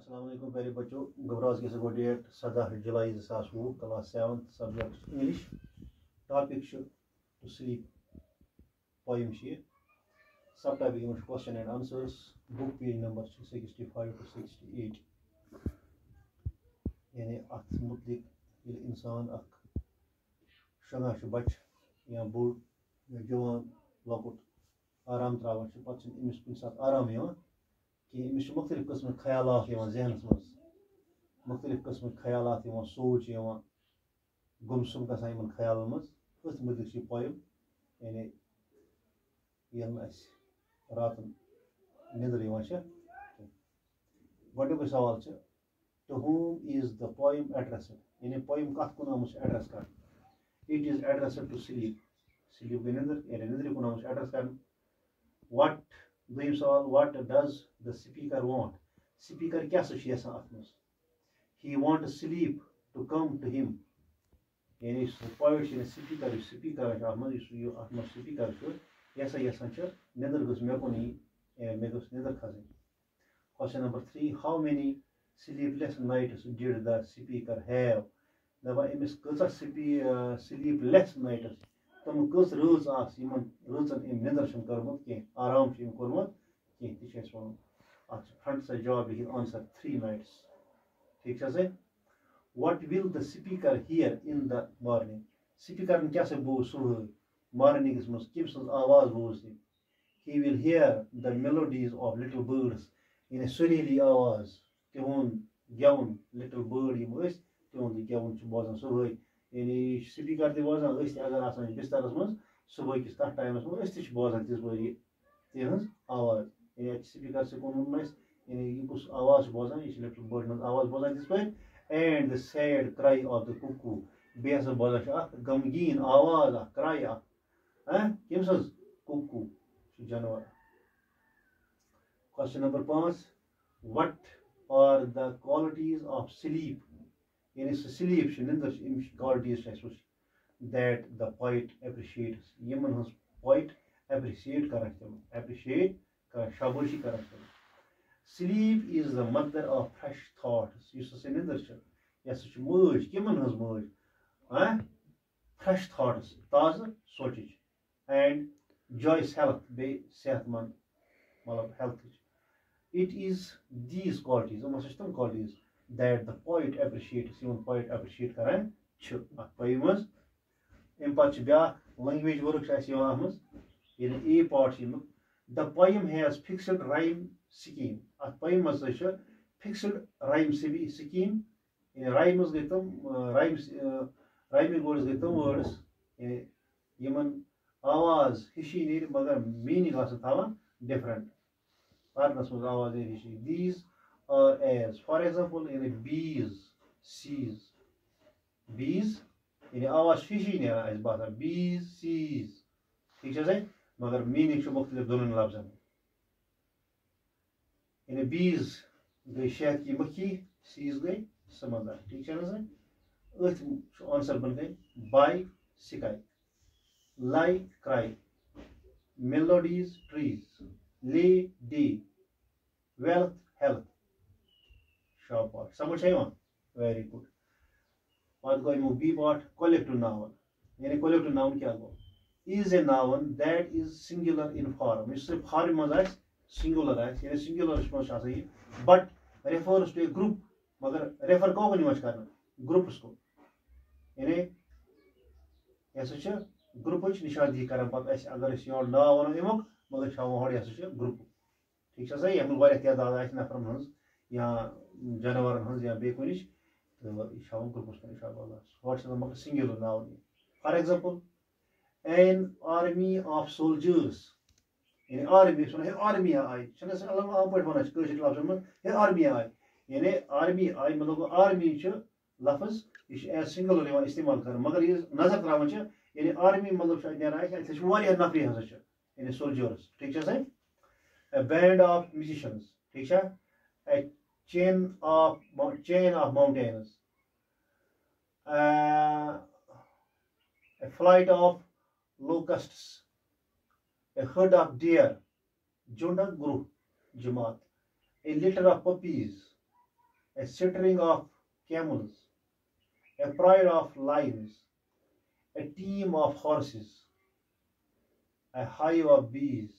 अस्सलाम वालेकुम प्यारे बच्चों। गबराज के गो डेट 17 जुलाई 2020 class 7 subject English. Topic to sleep poem subtopic question and answers. Book page number 65 to 68। यानी अत मुतलिक इंसान अख शना बच या बोड़ या जवान लकुट आराम त्रावान पे अमिस कुछ सात आराम कि अमिस मुख्तलिफ किस्म ख्यालात जहनस मज मुख्तलिफ किस्म ख्यालात सोच गुमसुम गसान इन ख्यालन मज अथ मुतलिक पोयम यानी ये रातन निंदर गोडुक सवाल to whom is the poem addressed यानी पोयम कत कुन आमुत एड्रेस कर। It is addressed to sleep sleep गई निंदर यानी निंदर कुन आमुत एड्रेस कर। व्हाट दोयम सवाल what does the speaker want speaker क्या यसान अत मज he want sleep to come to him यानी पोइट स्पीकर स्पीकर अत मज स्पीकर यसान निंदर गस मे कुन मे गस निंदर खजन। Question number 3 how many sleepless nights did the speaker have दपा अमिस कचा sleepless nights तम कस रज रजन अम निंदर कर्मुत कह आराम कर्मुत कह वन अत फ्रंट साइड जवाब लिखित आंसर 3 nights। ठीक है। What will the speaker hear in the morning speaker क्या बोज सुबह मॉर्निंग मज कम सज आवाज बोज he will hear the melodies of little birds यानी सुरीली आवाज तिहुंद गेवन लिटिल बर्ड तिहुंद गेवन बोजान सुबह यानी स्पीकर तोजान अगर आसान बिस्तरस मज सुबह किस तथ टाइमस मज बोजान तिस तिहज आवाज यानी स्पीकर से कुन यानी यह कुछ आवाज बोजान यह लिटिल बर्ड मज आवाज बोजान तिस and the sad cry of the cuckoo बे बोजान गमगीन आवाज क्राई कम सज कुकू जानवर। Question number 5 what are the qualities of sleep यानी स्लीप निंदर qualities that the poet appreciates यमन हज पोइट एप्रिशिएट कर शाबाशी कर। Sleep is the mother of fresh thoughts निंदर यह मज कमन हज मज फ्रेश थॉट्स ताज़ सोच एंड जॉयस हेल्थ बे सेहतमंद मतलब health. It is these qualities तम qualities that the poet appreciates poet appreciate करान पोएम मज अम पे ब्या लैंग्वेज वर्क यानी A part the poem has fixed rhyme scheme अत पोएम मज फिक्स्ड राइम स्कीम यानी राइम्स गई तम राइमिंग वर्ड्स गई तम वर्ड्स यमन आवाज हिशी नीर मगर मीनिंग थवान डिफरेंट पार्नस मज आवाज हिशी। These are as for example यानी बीज सीज बीज यानी आवाज हिशी नेरान बसान बीज सीज ठीक है मगर मीनिंग मुख्तलिफ दोनों लफ्जन यानी बीज गई शहद की मक्खी सीज गई समंदर ठीक है ना अथ आंसर बन गई by sky lie cry melodies trees lay day wealth health shop part समझ है वेरी गुड। पत गो बी पार्ट कलेक्टिव नाउन यानी कलेक्टिव नाउन क्या गो is a noun that is singular in form सिर्फ फॉर्म मज सिंगुलर यानी सिंगुलर मज but refers to a group मगर रेफर कौन कर ग्रुप्स को यानी यह ग्रुप निशानदी कर अगर यो नाव वन अमुक मगर हावन यह ग्रुप ठीक है यह तादाद नफरन हज या जानवरन हज या बे कुछ तो यह हावन ग्रुपस कुन इंशाअल्लाह singular noun. For example an army of soldiers यानी आर्मी आर्मी आई आम पे वन लफ्ज आर्मी आई यानी आर्मी आई मतलब आर्मी लफ्ज यह सिंगुलर इस्तेमाल कर मगर यह नजर त्रावान यानी आर्मी मतलब नफरी हज यानी सोल्जर्स ठीक है। A band of musicians ठीक है। A chain of mountains a flight of locusts a herd of deer झुंड ग्रुप जमात a litter of puppies a scattering of camels, a pride of lions, a team of horses, a hive of bees.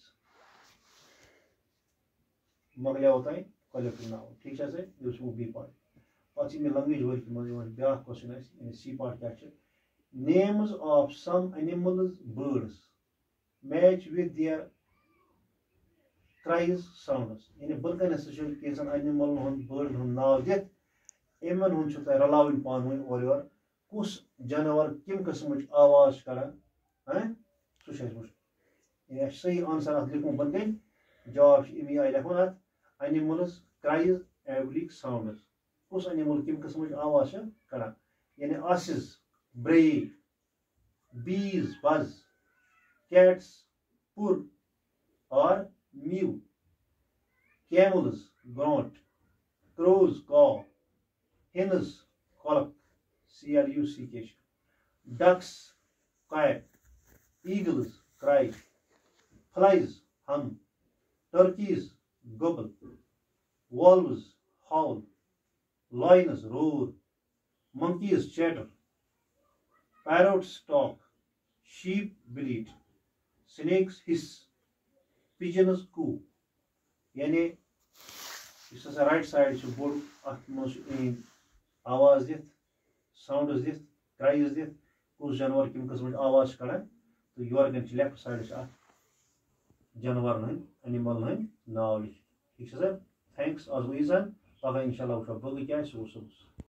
Maglia होता है collective noun. ठीक है sir, ये उसको B part. What's in the language work? ब्याह question is in C part क्या है? Names of some animals, birds match with their cries sounds. यानी बल्कि नस्ल कैसन animal हुन bird हुन नाव दित इमन हुन छुता रलाविन पान हुन और योर कुस जानवर किम किस्मच आवाज करन हैं सो छे मुश ये सही आंसर अत लिखूं बंदे जवाब इमी आई लिखूं अत animals cries oblique sounds कुस animal किम किस्मच आवाज छ करन यानी asses bray bees buzz cats purr or mew camels grunt crows caw hens cluck cluck ducks quack eagles cry flies hum turkeys gobble wolves howl lions roar monkeys chatter parrots talk sheep bleat snakes hiss pigeons coo यानी इस right side से board अत मज आवाज दित sounds दित cries दित कुछ जानवर किम किस्म आवाज कड़ान तो योर गन लेफ्ट साइड से जानवर एनिमल नाव लिख ठीक है सर थैंक्स आज वही पगह इंशाल्लाह वो बग क्या